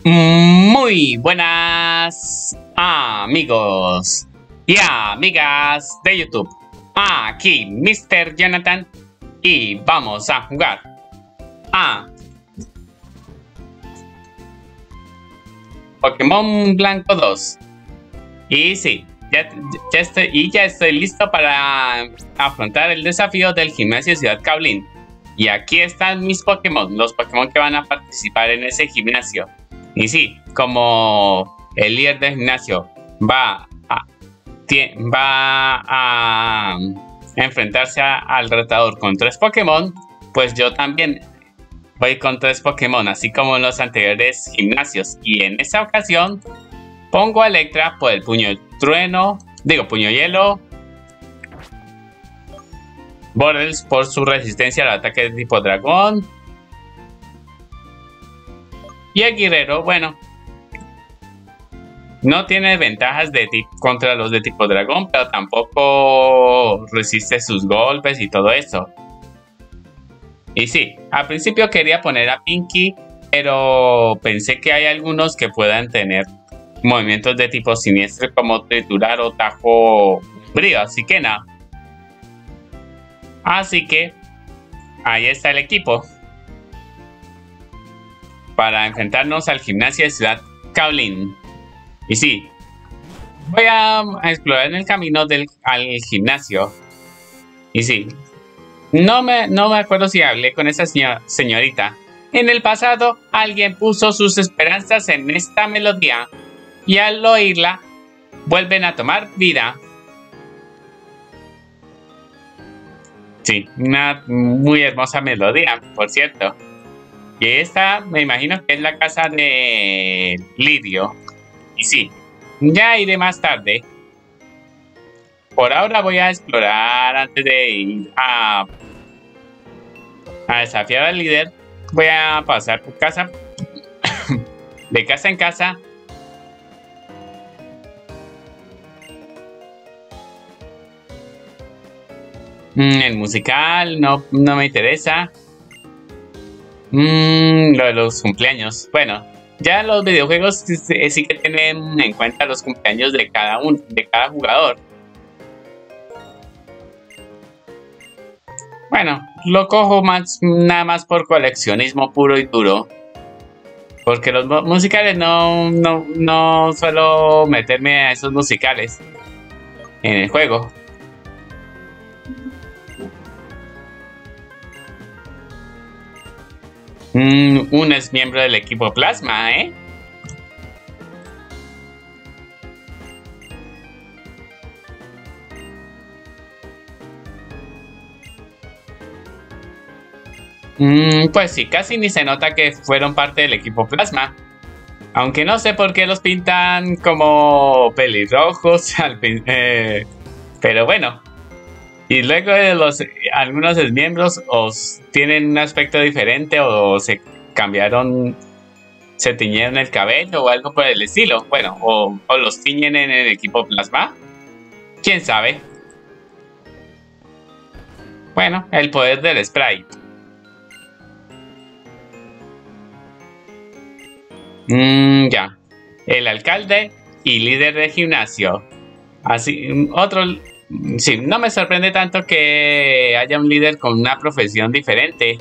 Muy buenas amigos y amigas de YouTube. Aquí Mr. Jonathan y vamos a jugar a Pokémon Blanco 2. Y sí, ya estoy listo para afrontar el desafío del gimnasio Ciudad Caolín. Y aquí están mis Pokémon, los Pokémon que van a participar en ese gimnasio. Y sí, como el líder del gimnasio va a enfrentarse al retador con 3 Pokémon, pues yo también voy con 3 Pokémon, así como en los anteriores gimnasios. Y en esta ocasión pongo a Electra por el puño hielo, Borels por su resistencia al ataque de tipo dragón. Y el guerrero, bueno, no tiene ventajas contra los de tipo dragón, pero tampoco resiste sus golpes y todo eso. Y sí, al principio quería poner a Pinky, pero pensé que hay algunos que puedan tener movimientos de tipo siniestro como triturar o tajo frío, así que nada. Así que ahí está el equipo para enfrentarnos al gimnasio de Ciudad Caolín. Y sí, voy a explorar en el camino al gimnasio. Y sí, no me acuerdo si hablé con esa señorita. En el pasado, alguien puso sus esperanzas en esta melodía y al oírla, vuelven a tomar vida. Sí, una muy hermosa melodía, por cierto. Y esta me imagino que es la casa de Lidio. Y sí, ya iré más tarde. Por ahora voy a explorar antes de ir a desafiar al líder. Voy a pasar por casa. De casa en casa. El musical no me interesa. Lo de los cumpleaños. Bueno, ya los videojuegos sí que tienen en cuenta los cumpleaños de cada jugador. Bueno, lo cojo nada más por coleccionismo puro y duro. Porque los musicales no suelo meterme a esos musicales en el juego. Uno es miembro del equipo Plasma, ¿eh? Pues sí, casi ni se nota que fueron parte del equipo Plasma. Aunque no sé por qué los pintan como pelirrojos, pero bueno. Y luego algunos miembros tienen un aspecto diferente o se cambiaron, se tiñeron el cabello o algo por el estilo. Bueno, o los tiñen en el equipo Plasma. ¿Quién sabe? Bueno, el poder del spray. Ya. El alcalde y líder de gimnasio. Así, sí, no me sorprende tanto que haya un líder con una profesión diferente.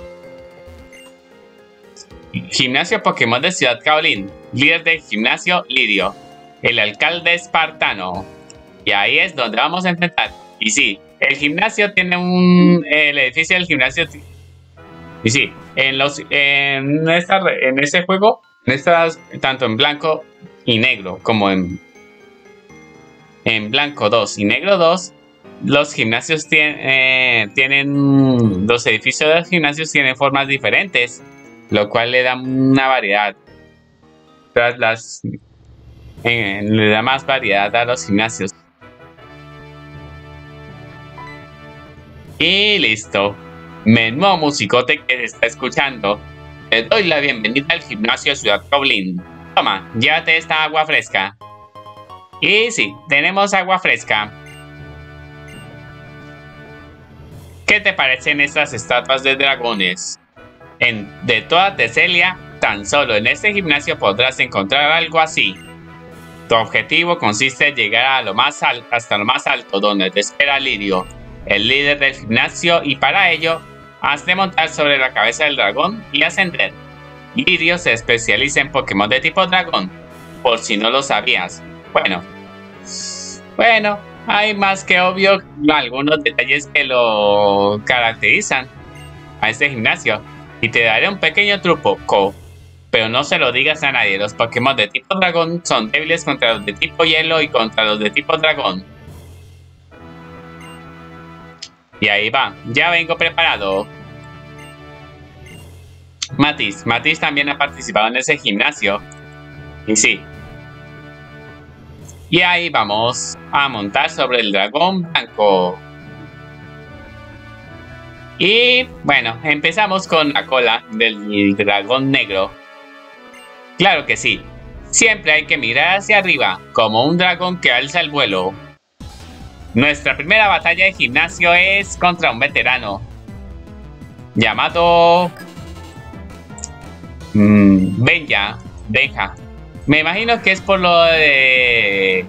Gimnasio Pokémon de Ciudad Caolín. Líder de gimnasio Lidio. El alcalde espartano. Y ahí es donde vamos a enfrentar. Y sí, el gimnasio tiene el edificio del gimnasio. Y sí, en este juego, tanto en blanco y negro como en blanco 2 y negro 2, los gimnasios tienen los edificios de los gimnasios tienen formas diferentes, lo cual le da una variedad. Le da más variedad a los gimnasios. Y listo. Menudo musicote que se está escuchando. Te doy la bienvenida al gimnasio Ciudad Caolín. Toma, llévate esta agua fresca. Y sí, tenemos agua fresca. ¿Qué te parecen estas estatuas de dragones? De toda Teselia, Tan solo en este gimnasio podrás encontrar algo así. Tu objetivo consiste en llegar a hasta lo más alto, donde te espera Lirio, el líder del gimnasio, y para ello has de montar sobre la cabeza del dragón y ascender. Lirio se especializa en Pokémon de tipo dragón, por si no lo sabías. Bueno, hay más que obvio algunos detalles que lo caracterizan a este gimnasio, y te daré un pequeño truco, pero no se lo digas a nadie. Los Pokémon de tipo dragón son débiles contra los de tipo hielo y contra los de tipo dragón. Y ahí va, ya vengo preparado. Matiz también ha participado en ese gimnasio. Y sí. Y ahí vamos a montar sobre el dragón blanco. Y bueno, empezamos con la cola del dragón negro. Claro que sí. Siempre hay que mirar hacia arriba, como un dragón que alza el vuelo. Nuestra primera batalla de gimnasio es contra un veterano llamado Benja. Me imagino que es por lo de...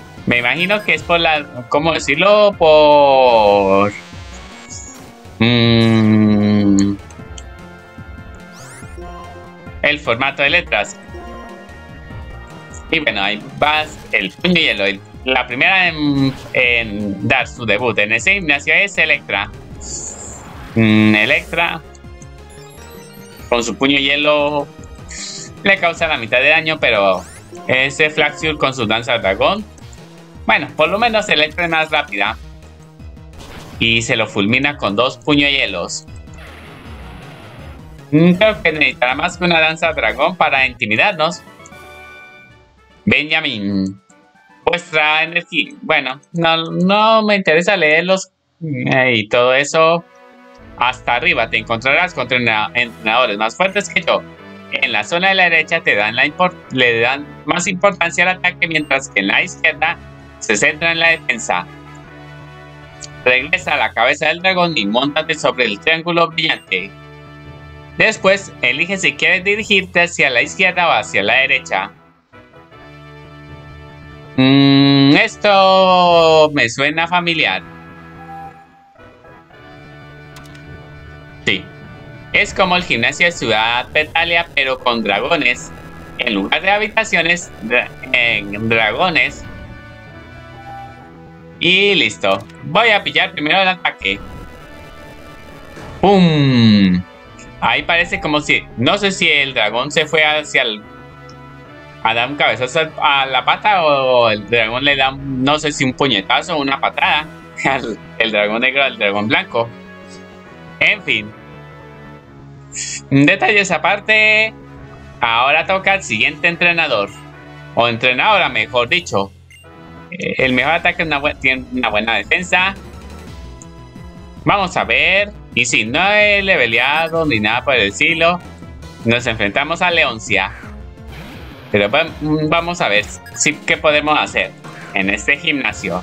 ¿Cómo decirlo? Por... el formato de letras. Y bueno, ahí va el puño hielo. La primera en dar su debut en ese gimnasio es Electra. Electra, con su puño hielo, le causa la mitad de daño, pero ese Flaxure con su danza dragón, bueno, por lo menos Electra es más rápida. Y se lo fulmina con 2 puñohielos. Creo que necesitará más que una danza dragón para intimidarnos. Benjamin, vuestra energía. Bueno, no me interesa leerlos y todo eso. Hasta arriba te encontrarás contra entrenadores más fuertes que yo. En la zona de la derecha le dan más importancia al ataque, mientras que en la izquierda se centra en la defensa. Regresa a la cabeza del dragón y móntate sobre el triángulo brillante. Después, elige si quieres dirigirte hacia la izquierda o hacia la derecha. Esto me suena familiar. Sí. Es como el gimnasio de Ciudad Petalia, pero con dragones. En lugar de habitaciones, dragones. Y listo. Voy a pillar primero el ataque. ¡Pum! Ahí parece como si... No sé si el dragón se fue hacia el... a dar un cabezazo a la pata, o el dragón le da, no sé si un puñetazo o una patada. El dragón negro al dragón blanco. En fin. Detalles aparte. Ahora toca el siguiente entrenador. O entrenadora, mejor dicho. El mejor ataque tiene una buena defensa. Vamos a ver. Y si no he leveleado ni nada por el estilo, nos enfrentamos a Leoncia. Pero vamos a ver qué podemos hacer en este gimnasio.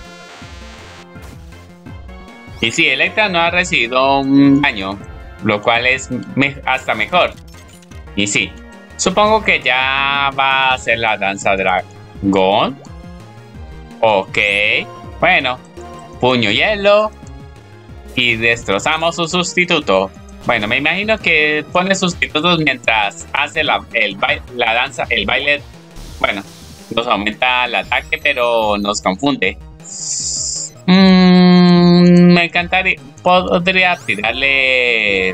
Y si Electra no ha recibido un daño, lo cual es hasta mejor. Y sí, supongo que ya va a hacer la danza dragón. Ok, bueno, puño hielo. Y destrozamos su sustituto. Bueno, me imagino que pone sustitutos mientras hace la danza, el baile. Bueno, nos aumenta el ataque, pero nos confunde. Me encantaría, podría tirarle...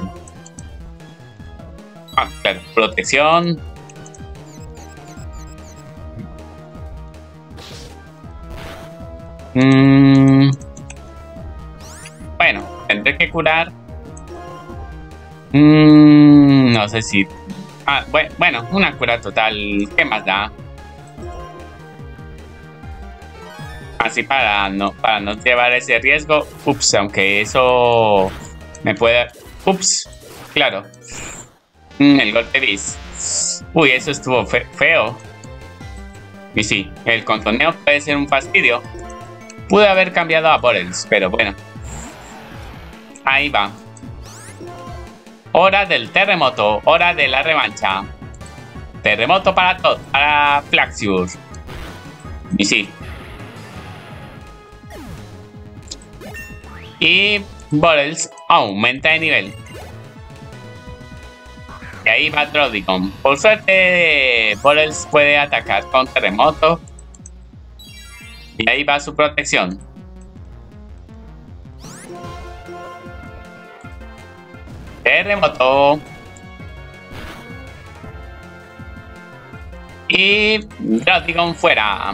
claro, protección. Bueno, tendré que curar. No sé si... bueno, una cura total. ¿Qué más da? Así para no llevar ese riesgo. Ups, aunque eso me puede... Ups, claro. El golpe bis. Uy, eso estuvo feo. Y sí, el contoneo puede ser un fastidio. Pude haber cambiado a Borels, pero bueno. Ahí va. Hora del terremoto, hora de la revancha. Terremoto para todo, para Flaxiur. Y sí. Y Bottles aumenta de nivel. Y ahí va Drowdicon. Por suerte, Bottles puede atacar con terremoto. Y ahí va su protección. Terremoto. Y Drowdicon fuera.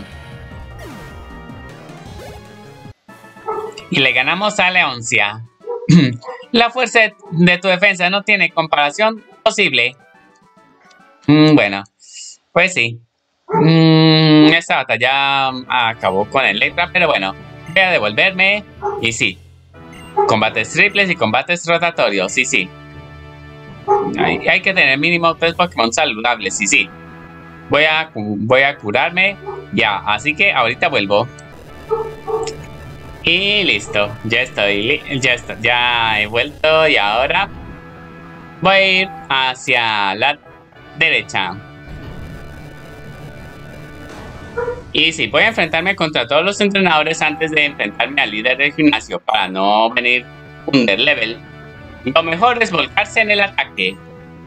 Y le ganamos a Leoncia. La fuerza de tu defensa no tiene comparación posible. Bueno, pues sí. Esta batalla acabó con Electra, pero bueno, voy a devolverme. Y sí, combates triples y combates rotatorios. Y sí, hay que tener mínimo 3 Pokémon saludables. Y sí, voy a curarme ya, así que ahorita vuelvo. Y listo, ya he vuelto y ahora voy a ir hacia la derecha. Y sí, voy a enfrentarme contra todos los entrenadores antes de enfrentarme al líder del gimnasio para no venir under level. Lo mejor es volcarse en el ataque.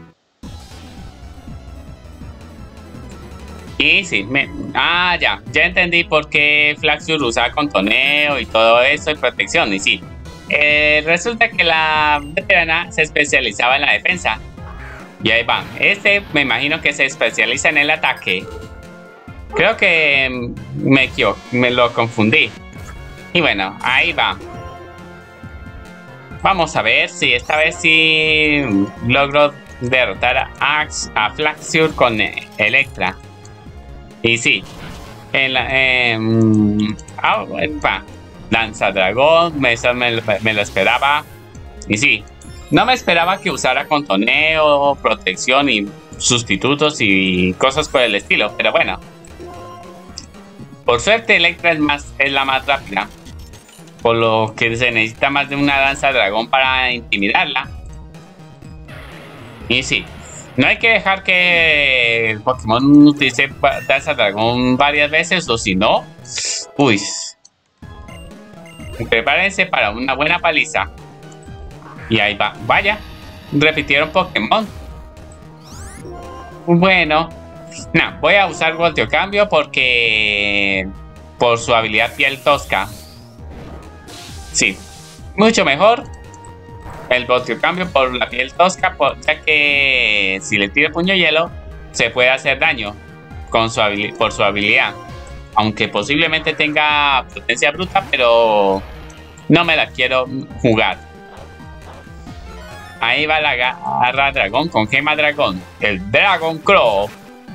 Y sí, ya entendí por qué Flaxiur usaba contoneo y todo eso y protección, y sí. Resulta que la veterana se especializaba en la defensa. Y ahí va, me imagino que se especializa en el ataque. Creo que me lo confundí. Y bueno, ahí va. Vamos a ver si esta vez sí logro derrotar a Flaxiur con Electra. Y sí, Lanza Dragón, me lo esperaba. Y sí, no me esperaba que usara contoneo, protección y sustitutos y cosas por el estilo, pero bueno. Por suerte Electra es la más rápida, por lo que se necesita más de una Lanza Dragón para intimidarla. Y sí. No hay que dejar que el Pokémon utilice Lanza Dragón varias veces, o si no, uy, prepárense para una buena paliza. Y ahí va, vaya, repitieron Pokémon. Bueno, voy a usar Volteo Cambio porque por su habilidad Piel Tosca. Sí, mucho mejor el Volteo Cambio por la Piel Tosca, ya que si le tiro Puño Hielo se puede hacer daño por su habilidad, aunque posiblemente tenga potencia bruta, pero no me la quiero jugar. Ahí va la garra dragón con gema dragón, el Dragon Claw,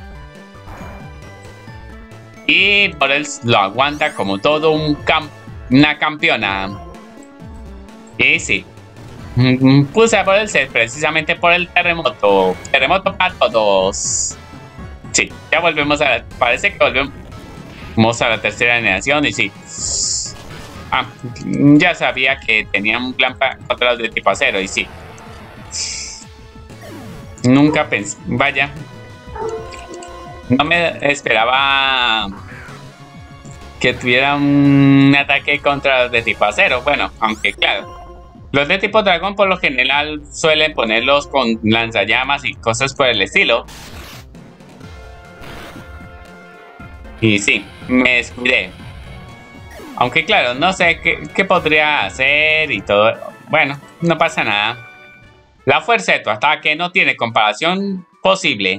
y por él lo aguanta como todo una campeona. Y sí, puse a por el set precisamente por el terremoto. Terremoto para todos. Sí, ya volvemos parece que volvemos a la tercera generación. Y sí. Ya sabía que tenían un plan contra los de tipo acero. Y sí. Nunca pensé. Vaya. No me esperaba que tuviera un ataque contra los de tipo acero. Bueno, aunque claro. Los de tipo dragón por lo general suelen ponerlos con lanzallamas y cosas por el estilo. Y sí, me descuidé. Aunque claro, no sé qué podría hacer y todo. Bueno, no pasa nada. La fuerza de tu ataque no tiene comparación posible.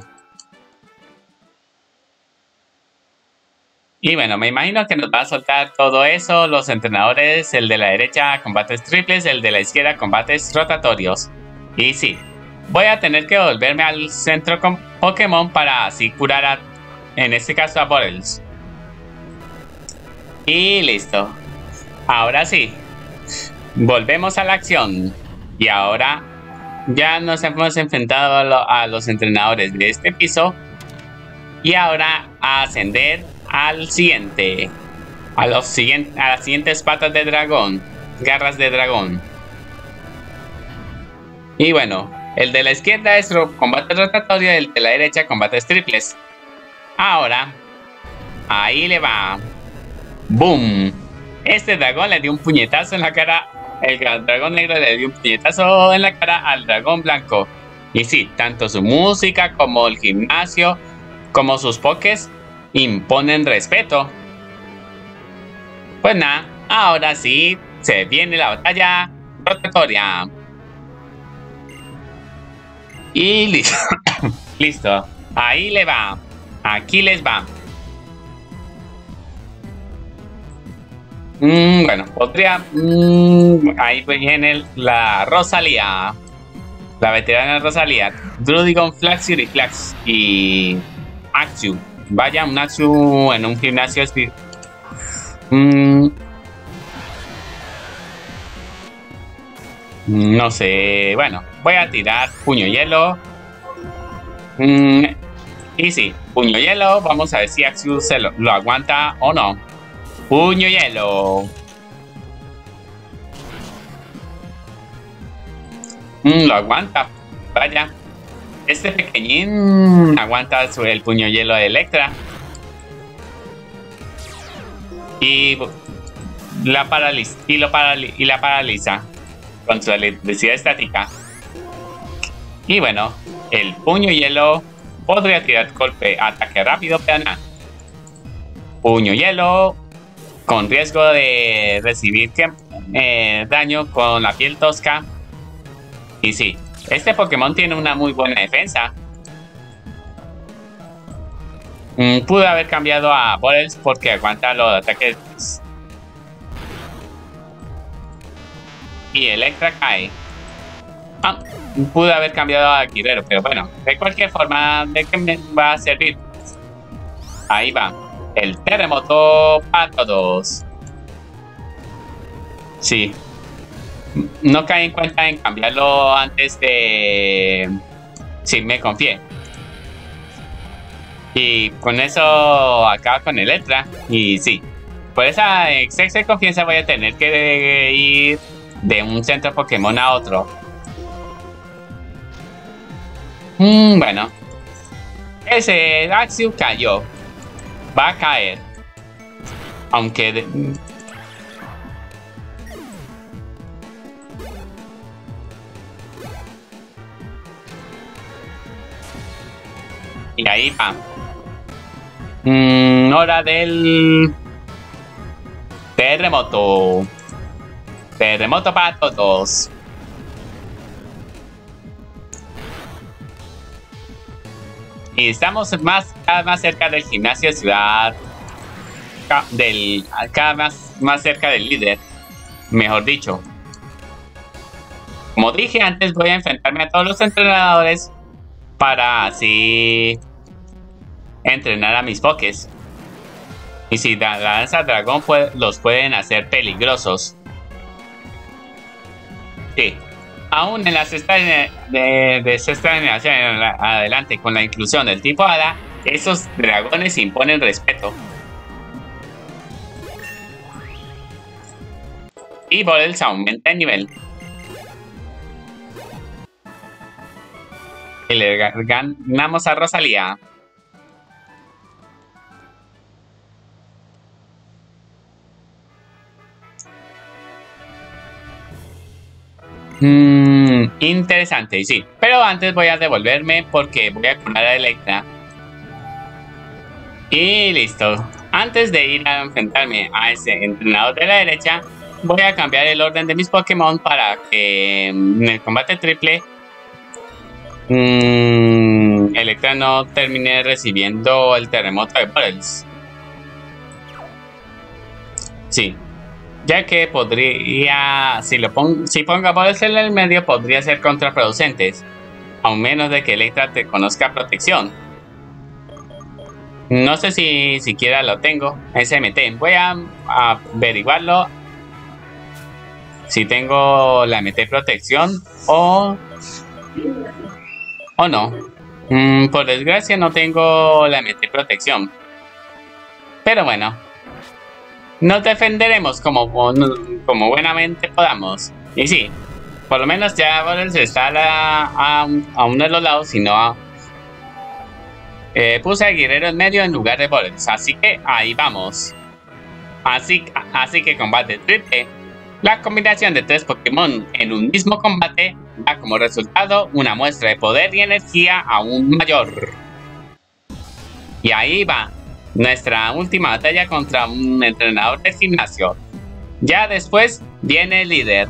Y bueno, me imagino que nos va a soltar todo eso, los entrenadores, el de la derecha combates triples, el de la izquierda combates rotatorios. Y sí, voy a tener que volverme al centro con Pokémon para así curar en este caso a Bottles. Y listo. Ahora sí, volvemos a la acción. Y ahora ya nos hemos enfrentado a los entrenadores de este piso. Y ahora a ascender a las siguientes patas de dragón, garras de dragón. Y bueno, El de la izquierda es combate rotatorio y el de la derecha combates triples. Ahora, ahí le va. ¡Boom! Este dragón le dio un puñetazo en la cara. El dragón negro le dio un puñetazo en la cara al dragón blanco. Y sí, tanto su música como el gimnasio, como sus pokés, imponen respeto. Pues nada, ahora sí, se viene la batalla rotatoria. Y listo. Listo. Ahí le va. Aquí les va. Bueno, podría... ahí viene la Rosalía. La veterana Rosalía. Druddigon, Flaxir y Axew. Vaya, un Axew en un gimnasio no sé. Bueno, voy a tirar puño hielo. Y sí, puño hielo. Vamos a ver si Axew se lo aguanta o no. Puño hielo. Lo aguanta. Vaya. Este pequeñín aguanta el puño hielo de Electra. Y la paraliza con su electricidad estática. Y bueno, el puño hielo podría tirar golpe, ataque rápido, pero nada. Puño hielo con riesgo de recibir daño con la piel tosca. Y sí, este Pokémon tiene una muy buena defensa. Pude haber cambiado a Boreals porque aguanta los ataques. Y Electra cae. Pude haber cambiado a Guerrero, pero bueno, de cualquier forma, ¿de qué me va a servir? Ahí va. El terremoto para todos. Sí. No caí en cuenta en cambiarlo antes de... Sí, me confié. Y con eso acaba con Electra. Y sí, por esa exceso de confianza voy a tener que ir de un centro Pokémon a otro. Bueno. Ese Axew cayó. Va a caer. Aunque... Y ahí va. Hora del... terremoto. Terremoto para todos. Y estamos cada vez más cerca del gimnasio de ciudad. Cada vez más cerca del líder. Mejor dicho. Como dije antes, voy a enfrentarme a todos los entrenadores para así entrenar a mis Pokés. Y si la lanza dragón los pueden hacer peligrosos. Sí. Aún en la sexta de sexta generación adelante, con la inclusión del tipo Hada, esos dragones imponen respeto. Y Boreals aumenta de nivel. Y le ganamos a Rosalía. Interesante, sí. Pero antes voy a devolverme porque voy a curar a Electra. Y listo. Antes de ir a enfrentarme a ese entrenador de la derecha, voy a cambiar el orden de mis Pokémon para que en el combate triple Electra no termine recibiendo el terremoto de Boreals. Sí. Ya que podría, si pongo a Boreals en el medio, podría ser contraproducentes. A menos de que Electra te conozca protección. No sé si siquiera lo tengo. SMT. Voy a averiguarlo. Si tengo la MT protección o no. Por desgracia no tengo la MT protección. Pero bueno. Nos defenderemos como buenamente podamos. Y sí, por lo menos ya Boreals está a uno de los lados y no puse a Guerrero en medio en lugar de Boreals. Así que ahí vamos. Así que combate triple. La combinación de 3 Pokémon en un mismo combate da como resultado una muestra de poder y energía aún mayor. Y ahí va nuestra última batalla contra un entrenador de gimnasio. Ya después viene el líder.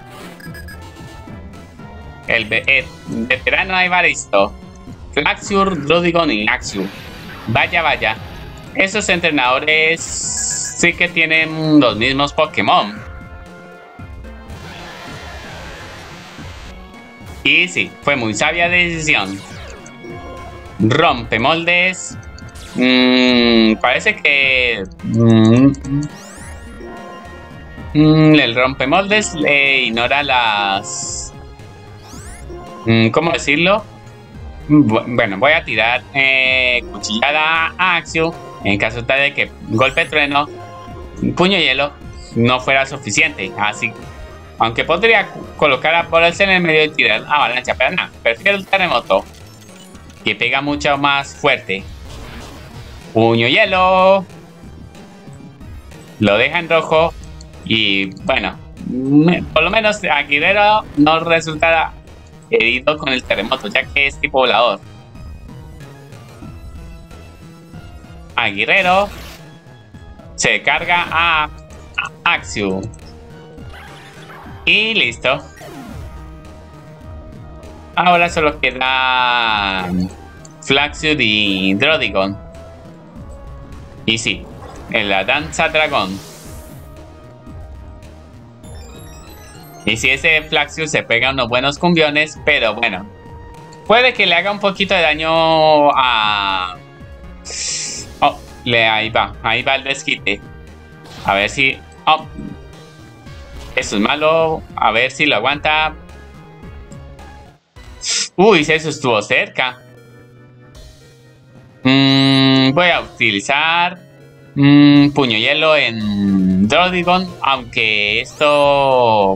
El veterano Evaristo, Flaxure, Drodigon y Axew. Vaya. Esos entrenadores sí que tienen los mismos Pokémon. Y sí, fue muy sabia decisión. Rompemoldes. Parece que el rompemoldes le ignora las... ¿cómo decirlo? Bueno, voy a tirar cuchillada a Axew en caso tal de que golpe trueno, puño hielo no fuera suficiente. Así, aunque podría colocar a Boreals en el medio y tirar avalancha, pero nada, prefiero el terremoto, que pega mucho más fuerte. Puño hielo. Lo deja en rojo. Y bueno, por lo menos a Guerrero no resultará herido con el terremoto, ya que es tipo volador. A Guerrero se carga a Axew. Y listo. Ahora solo queda Flaxure y Drodigon. Y sí, en la danza dragón. Y si ese Flaxure se pega unos buenos cumbiones, pero bueno, puede que le haga un poquito de daño a... Oh, ahí va el desquite. A ver si... Oh, eso es malo. A ver si lo aguanta. Uy, eso estuvo cerca. Voy a utilizar puño hielo en Drodigon, aunque esto...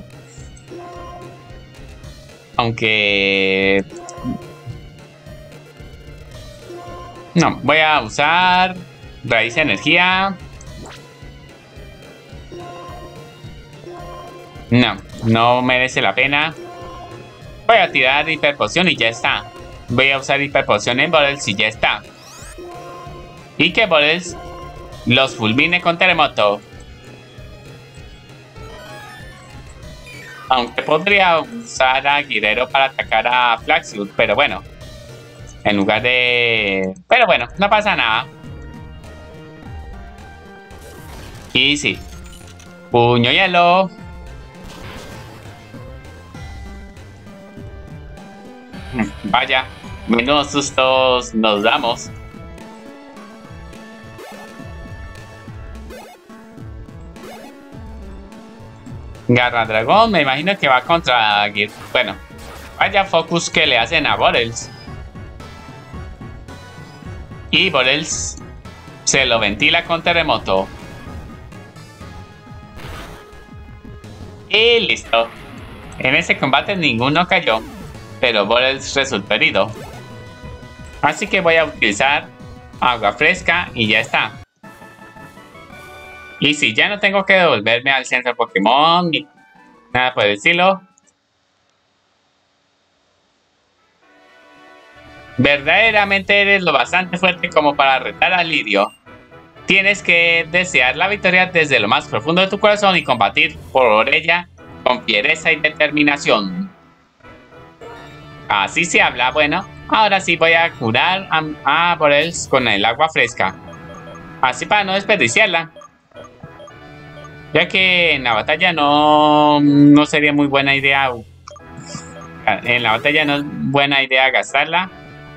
No, voy a usar raíz de energía. No merece la pena. Voy a tirar hiperpoción y ya está. Voy a usar hiperpoción en Boreals y ya está. Y que Boreals los fulmine con terremoto. Aunque podría usar a Guerrero para atacar a Flaxure, pero bueno. En lugar de... Pero bueno, no pasa nada. Y sí. Puño hielo. Vaya, menos sustos nos damos. Garra Dragón, me imagino que va contra... Bueno, vaya focus que le hacen a Boreals. Y Boreals se lo ventila con terremoto. Y listo. En ese combate ninguno cayó, pero Boreals resultó herido. Así que voy a utilizar agua fresca y ya está. Y si ya no tengo que devolverme al centro Pokémon ni nada por el estilo. Verdaderamente eres lo bastante fuerte como para retar a Lirio. Tienes que desear la victoria desde lo más profundo de tu corazón y combatir por ella con fiereza y determinación. Así se habla. Bueno, ahora sí voy a curar a Boreals con el agua fresca. Así para no desperdiciarla. Ya que en la batalla no sería muy buena idea. En la batalla no es buena idea gastarla,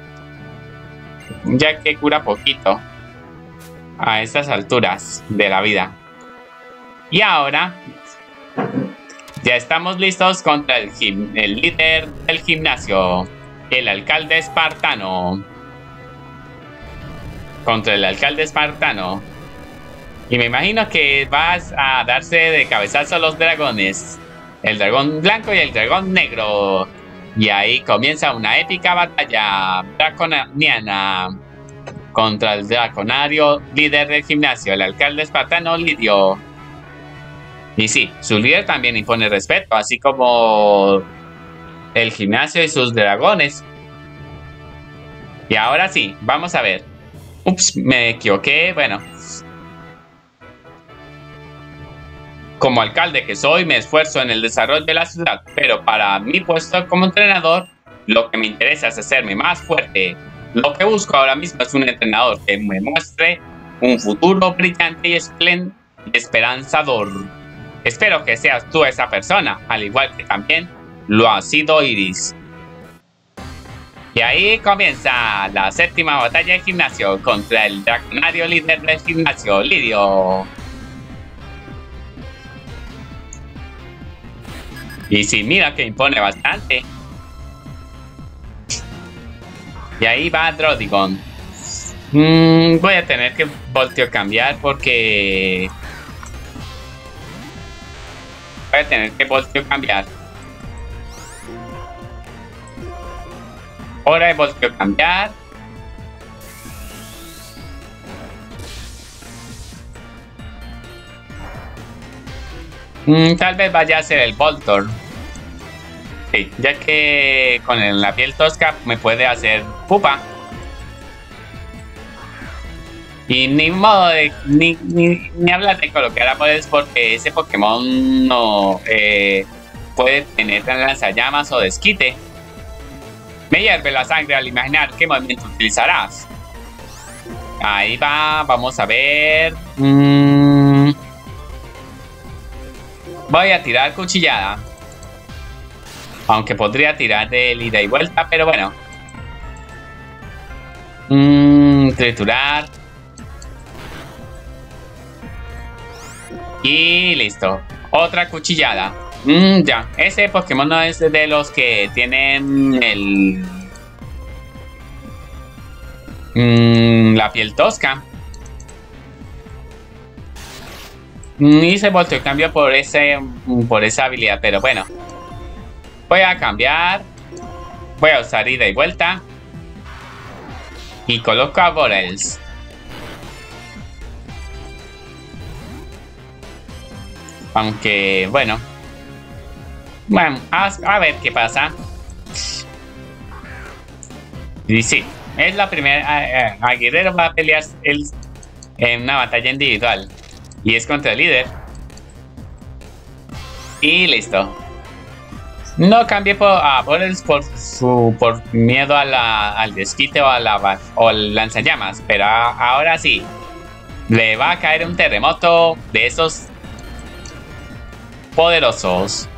ya que cura poquito a estas alturas de la vida. Y ahora ya estamos listos contra el líder del gimnasio, el alcalde espartano. Contra el alcalde espartano. Y me imagino que vas a darse de cabezazo a los dragones. el dragón blanco y el dragón negro. Y ahí comienza una épica batalla draconiana contra el draconario líder del gimnasio, el alcalde espartano Lidio. Y sí, su líder también impone respeto, así como el gimnasio y sus dragones. Y ahora sí, vamos a ver. Ups, me equivoqué. Bueno. Como alcalde que soy, me esfuerzo en el desarrollo de la ciudad, pero para mi puesto como entrenador, lo que me interesa es hacerme más fuerte. Lo que busco ahora mismo es un entrenador que me muestre un futuro brillante y esperanzador. Espero que seas tú esa persona, al igual que también lo ha sido Iris. Y ahí comienza la séptima batalla de gimnasio contra el draconario líder del gimnasio, Lidio. Y sí, mira que impone bastante. Y ahí va Drodigon. Voy a tener que volteo cambiar porque... Voy a tener que volteo cambiar. Hora de volteo cambiar. Tal vez vaya a ser el Voltorb. Sí, ya que con la piel tosca me puede hacer pupa. Y ni modo de ni hablar de colocar a poderes porque ese Pokémon no puede tener lanzallamas o desquite. Me hierve la sangre al imaginar qué movimiento utilizarás. Ahí va, vamos a ver. Voy a tirar cuchillada. Aunque podría tirar de ida y vuelta, pero bueno. Triturar. Y listo. Otra cuchillada. Ya. Ese Pokémon no es de los que tienen la piel tosca. Y se volteó cambio por esa habilidad, pero bueno. Voy a cambiar. Voy a usar ida y vuelta. Y coloco a Borels. Aunque, bueno. Bueno, a ver qué pasa. Y sí, es la primera. Guerrero va a pelear en una batalla individual. Y es contra el líder. Y listo. No cambié a Borels por miedo al desquite o al lanzallamas. Pero ahora sí. Le va a caer un terremoto de esos poderosos.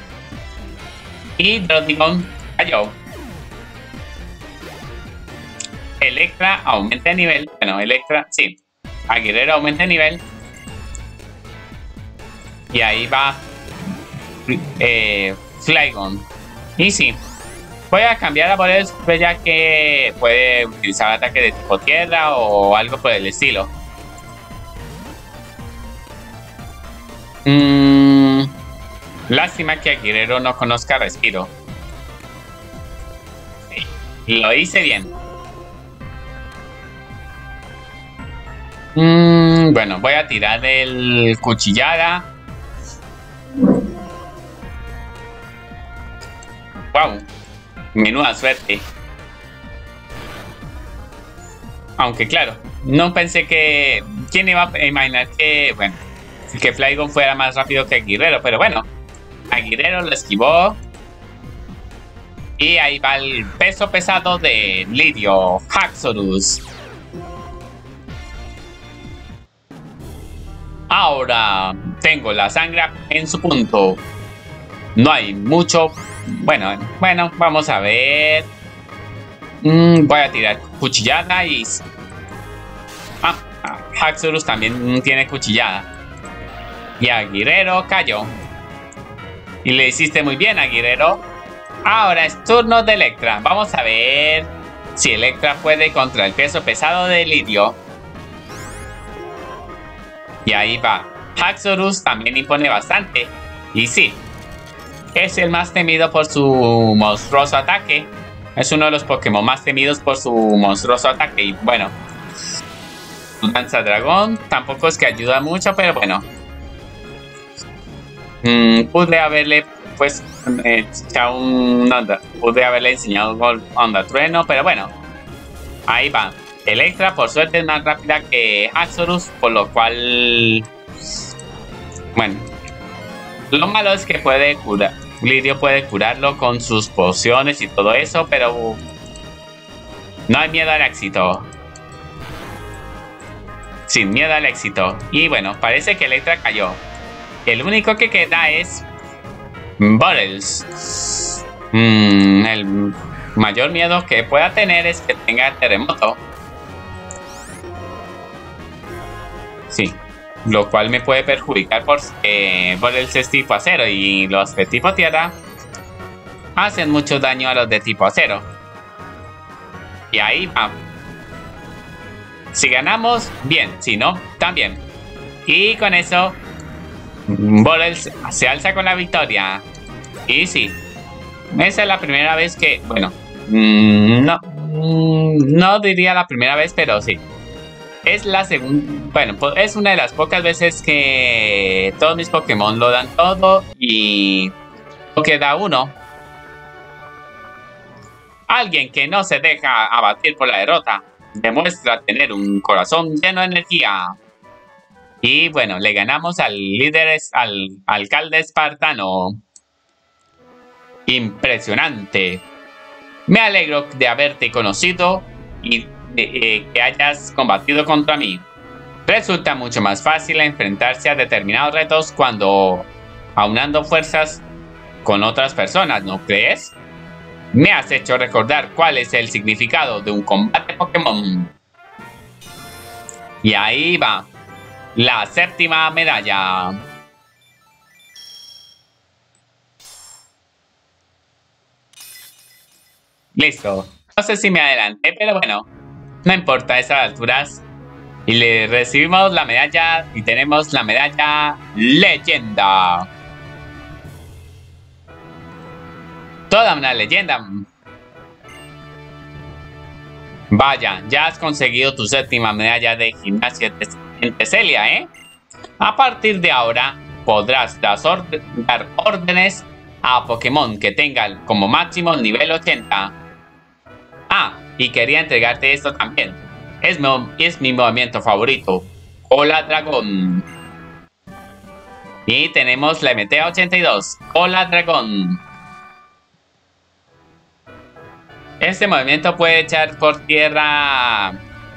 Y Drodigon cayó. Electra aumenta de nivel. Bueno, Electra, sí. Guerrero aumenta de nivel. Y ahí va Flygon. Y sí, voy a cambiar a Borels ya que puede utilizar ataque de tipo tierra o algo por el estilo. Lástima que Guerrero no conozca Respiro. Sí, lo hice bien. Bueno, voy a tirar el cuchillada. Wow, menuda suerte. Aunque claro, no pensé que... ¿Quién iba a imaginar que, bueno, que Flygon fuera más rápido que Guerrero? Pero bueno, Guerrero lo esquivó. Y ahí va el peso pesado de Lidio, Haxorus. Ahora tengo la sangre en su punto. No hay mucho. Bueno, vamos a ver. Voy a tirar cuchillada y... Haxorus también tiene cuchillada. Y a Guerrero cayó. Y le hiciste muy bien a Guerrero. Ahora es turno de Electra. Vamos a ver si Electra puede contra el peso pesado de Lidio. Y ahí va. Haxorus también impone bastante. Y sí, Es el más temido por su monstruoso ataque. Es uno de los Pokémon más temidos por su monstruoso ataque. Y bueno, su Danza Dragón tampoco es que ayuda mucho, pero bueno. Pude haberle pues echado un onda. Pude haberle enseñado un onda trueno, pero bueno. Ahí va. Electra, por suerte, es más rápida que Axorus, por lo cual... Bueno. Lo malo es que puede curar. Lidio puede curarlo con sus pociones y todo eso, pero... No hay miedo al éxito. Sin miedo al éxito. Y bueno, parece que Electra cayó. El único que queda es... Bottles. El mayor miedo que pueda tener es que tenga terremoto. Sí. Lo cual me puede perjudicar porque Bottles es tipo acero y los de tipo tierra hacen mucho daño a los de tipo acero. Y ahí va. Si ganamos, bien. Si no, también. Y con eso, Bottles se alza con la victoria. Y sí, esa es la primera vez que... Bueno, no diría la primera vez, pero sí. Es la segunda... Bueno, es una de las pocas veces que todos mis Pokémon lo dan todo y no queda uno. Alguien que no se deja abatir por la derrota demuestra tener un corazón lleno de energía. Y bueno, le ganamos al líder, al alcalde espartano. Impresionante. Me alegro de haberte conocido y que hayas combatido contra mí. Resulta mucho más fácil enfrentarse a determinados retos cuando aunando fuerzas con otras personas, ¿no crees? Me has hecho recordar cuál es el significado de un combate Pokémon. Y ahí va, la séptima medalla. Listo. No sé si me adelanté, pero bueno, no importa a esas alturas. Y le recibimos la medalla y tenemos la medalla leyenda. Toda una leyenda. Vaya, ya has conseguido tu séptima medalla de gimnasia en Teselia, ¿eh? A partir de ahora podrás dar órdenes a Pokémon que tengan como máximo nivel 80. Ah, y quería entregarte esto también. Es mi movimiento favorito. Cola Dragón. Y tenemos la MT-82. Cola Dragón. Este movimiento puede echar por tierra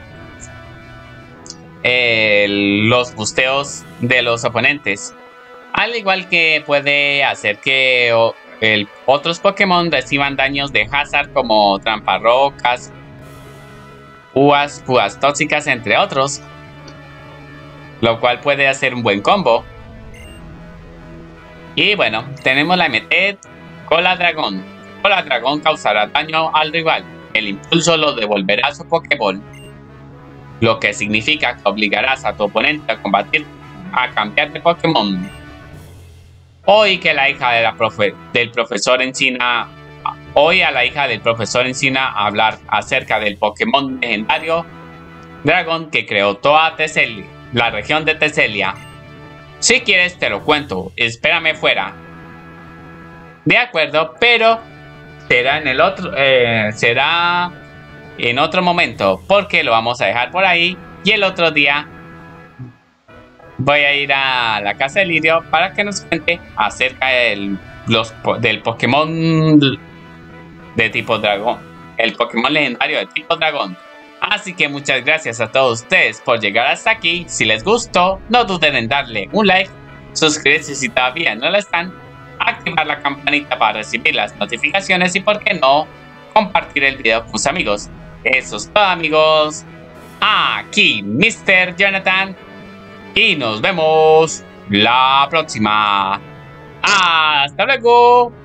los busteos de los oponentes. Al igual que puede hacer que otros Pokémon reciban daños de Hazard como tramparrocas, púas tóxicas, entre otros. Lo cual puede hacer un buen combo. Y bueno, tenemos la MT Cola Dragón. Cola Dragón causará daño al rival. El impulso lo devolverá a su Pokéball, lo que significa que obligarás a tu oponente a cambiar de Pokémon. Hoy a la hija del profesor ensina a hablar acerca del Pokémon legendario Dragon que creó toda Teselia, la región de Teselia. Si quieres te lo cuento, espérame fuera. De acuerdo, pero será en otro momento, porque lo vamos a dejar por ahí y el otro día voy a ir a la casa de Lidio para que nos cuente acerca del Pokémon de tipo dragón, el Pokémon legendario de tipo dragón. Así que muchas gracias a todos ustedes por llegar hasta aquí. Si les gustó, no duden en darle un like, suscribirse si todavía no lo están, activar la campanita para recibir las notificaciones y, por qué no, compartir el video con sus amigos. Eso es todo, amigos. Aquí Mr. Jonathan y nos vemos la próxima. ¡Hasta luego!